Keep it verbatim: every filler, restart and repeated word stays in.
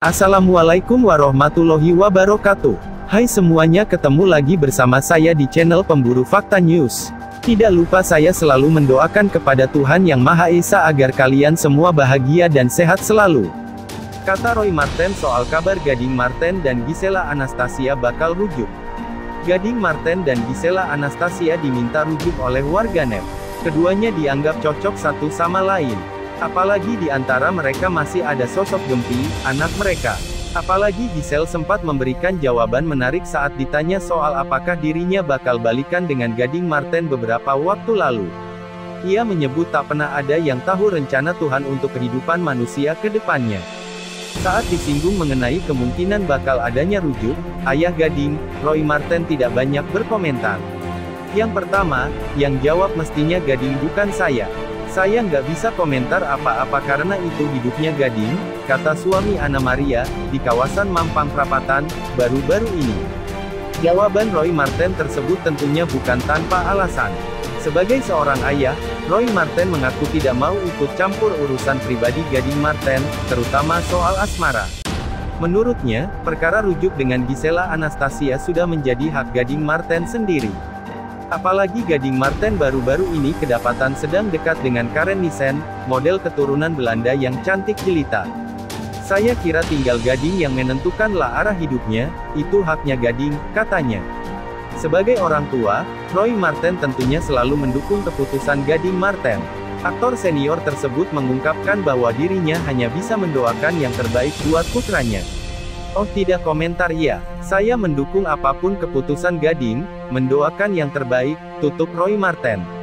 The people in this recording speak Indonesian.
Assalamualaikum warahmatullahi wabarakatuh. Hai semuanya, ketemu lagi bersama saya di channel Pemburu Fakta News. Tidak lupa saya selalu mendoakan kepada Tuhan Yang Maha Esa agar kalian semua bahagia dan sehat selalu. Kata Roy Marten soal kabar Gading Marten dan Gisela Anastasia bakal rujuk. Gading Marten dan Gisela Anastasia diminta rujuk oleh warganet. Keduanya dianggap cocok satu sama lain. Apalagi di antara mereka masih ada sosok Gempi, anak mereka. Apalagi Giselle sempat memberikan jawaban menarik saat ditanya soal apakah dirinya bakal balikan dengan Gading Marten beberapa waktu lalu. Ia menyebut tak pernah ada yang tahu rencana Tuhan untuk kehidupan manusia ke depannya. Saat disinggung mengenai kemungkinan bakal adanya rujuk, ayah Gading, Roy Marten tidak banyak berkomentar. Yang pertama, yang jawab mestinya Gading bukan saya. Saya nggak bisa komentar apa-apa karena itu hidupnya Gading, kata suami Anna Maria, di kawasan Mampang Perapatan, baru-baru ini. Jawaban Roy Marten tersebut tentunya bukan tanpa alasan. Sebagai seorang ayah, Roy Marten mengaku tidak mau ikut campur urusan pribadi Gading Marten, terutama soal asmara. Menurutnya, perkara rujuk dengan Gisela Anastasia sudah menjadi hak Gading Marten sendiri. Apalagi Gading Marten baru-baru ini kedapatan sedang dekat dengan Karen Nissen, model keturunan Belanda yang cantik jelita. Saya kira tinggal Gading yang menentukanlah arah hidupnya, itu haknya Gading, katanya. Sebagai orang tua, Roy Marten tentunya selalu mendukung keputusan Gading Marten. Aktor senior tersebut mengungkapkan bahwa dirinya hanya bisa mendoakan yang terbaik buat putranya. Oh tidak komentar ya, saya mendukung apapun keputusan Gading, mendoakan yang terbaik, tutup Roy Marten.